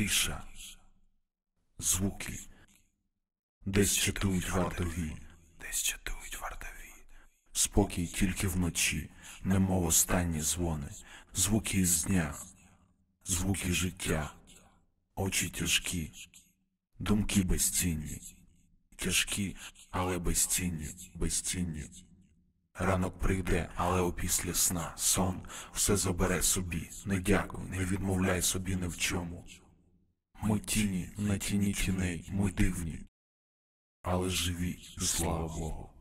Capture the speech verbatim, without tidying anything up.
Тиша. Звуки. Десь чатують вартові. Десь чатують вартові. Спокій тільки вночі, немов останні дзвони. Звуки із дня. Звуки життя. Очі тяжкі. Думки безцінні. Тяжкі, але безцінні, безцінні. Ранок прийде, але опісля сна сон все забере собі. Не дякуй, не відмовляй собі ні в чому. Ми тіні на тіні тіней, ми дивні, але живі, слава Богу.